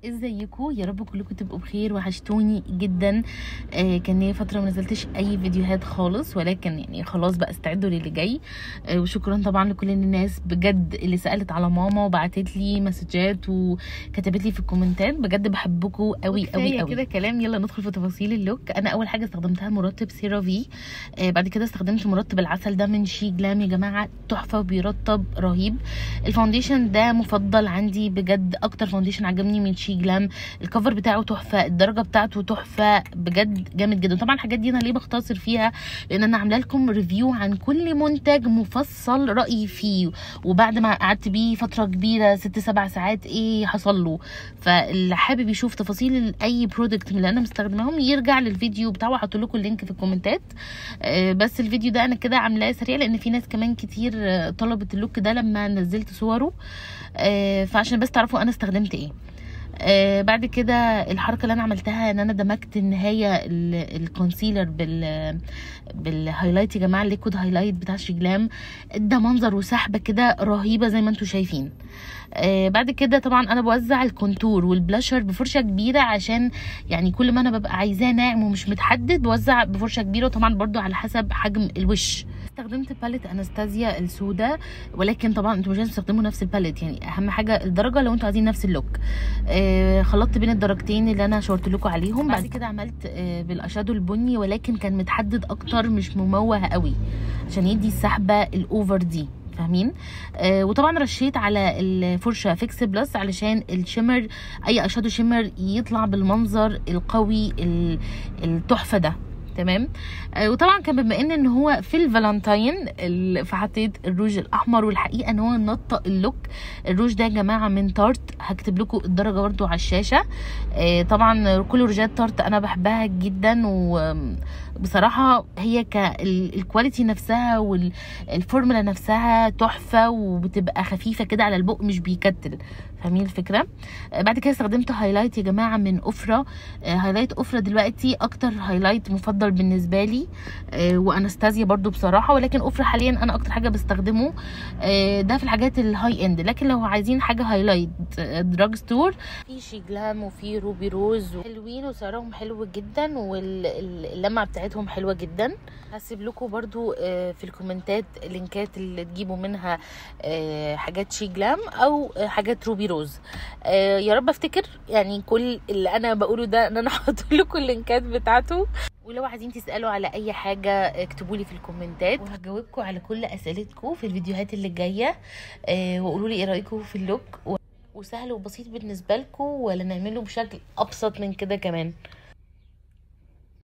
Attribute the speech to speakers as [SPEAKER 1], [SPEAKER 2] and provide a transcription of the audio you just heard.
[SPEAKER 1] ازيكم؟ يا رب كلكم تبقوا بخير، وحشتوني جدا. كان لي فتره ما نزلتش اي فيديوهات خالص، ولكن يعني خلاص بقى استعدوا للي جاي. وشكرا طبعا لكل الناس بجد اللي سالت على ماما وبعتت لي مسجات وكتبت لي في الكومنتات. بجد بحبكم قوي قوي قوي. كده كلام، يلا ندخل في تفاصيل اللوك. انا اول حاجه استخدمتها مرطب سيرافي، بعد كده استخدمت مرطب العسل ده من شي جلام. يا جماعه تحفه وبيرطب رهيب. الفاونديشن ده مفضل عندي بجد، اكتر فاونديشن عجبني من شي جلام. الكفر بتاعه تحفه، الدرجه بتاعته تحفه، بجد جامد جدا. طبعا الحاجات دي انا ليه بختصر فيها؟ لان انا عامله لكم ريفيو عن كل منتج مفصل رايي فيه، وبعد ما قعدت بيه فتره كبيره 6-7 ساعات ايه حصل له. فاللي حابب يشوف تفاصيل اي برودكت من اللي انا مستخدماهم يرجع للفيديو بتاعه، هحط لكم اللينك في الكومنتات. بس الفيديو ده انا كده عاملاه سريع لان في ناس كمان كتير طلبت اللوك ده لما نزلت صوره، فعشان بس تعرفوا انا استخدمت ايه. بعد كده الحركه اللي انا عملتها ان انا دمجت النهايه الكونسيلر بالهايلايت. يا جماعه الليكويد هايلايت بتاع شجلام ادى منظر وسحبه كده رهيبه زي ما انتم شايفين. بعد كده طبعا انا بوزع الكونتور والبلاشر بفرشه كبيره، عشان يعني كل ما انا ببقى عايزاه ناعم ومش متحدد بوزع بفرشه كبيره، وطبعا برضو على حسب حجم الوش. استخدمت باليت انستازيا السوداء، ولكن طبعا انتوا مش لازم تستخدموا نفس الباليت، يعني اهم حاجه الدرجه لو انتوا عايزين نفس اللوك. خلطت بين الدرجتين اللي انا شاورت لكم عليهم. بعد كده عملت بالاشادو البني، ولكن كان متحدد اكتر مش مموه قوي عشان يدي السحبه الاوفر دي، فاهمين؟ وطبعا رشيت على الفرشه فيكس بلس علشان الشمر، اي اشادو شمر يطلع بالمنظر القوي التحفه ده. تمام. وطبعا كان بما ان هو في الفالنتاين فحطيت الروج الاحمر، والحقيقه ان هو نطق اللوك. الروج ده يا جماعه من تارت، هكتب لكم الدرجه برده على الشاشه. طبعا كل روجات تارت انا بحبها جدا، وبصراحه هي الكواليتي نفسها والفورمولا نفسها تحفه، وبتبقى خفيفه كده على البق مش بيكتل، فاهمين الفكره؟ بعد كده استخدمت هايلايت يا جماعه من اوفرا. هايلايت اوفرا دلوقتي اكتر هايلايت مفضل بالنسبه لي، وانستازيا برضو بصراحه، ولكن اوفرا حاليا انا اكتر حاجه بستخدمه. ده في الحاجات الهاي اند، لكن لو عايزين حاجه هايلايت دراج ستور، في شي جلام وفي روبي روز حلوين وسعرهم حلو جدا، واللمعه بتاعتهم حلوه جدا. هسيب لكم برضو في الكومنتات لينكات اللي تجيبوا منها حاجات شي جلام او حاجات روبي روز. يا رب افتكر يعني كل اللي انا بقوله ده ان انا هحط لكم اللينكات بتاعته، ولو عايزين تسالوا على اي حاجه اكتبوا لي في الكومنتات، وهجاوبكم على كل اسئلتكم في الفيديوهات اللي جايه. وقولوا لي ايه رايكم في اللوك، وسهل وبسيط بالنسبه لكم ولا نعمله بشكل ابسط من كده كمان.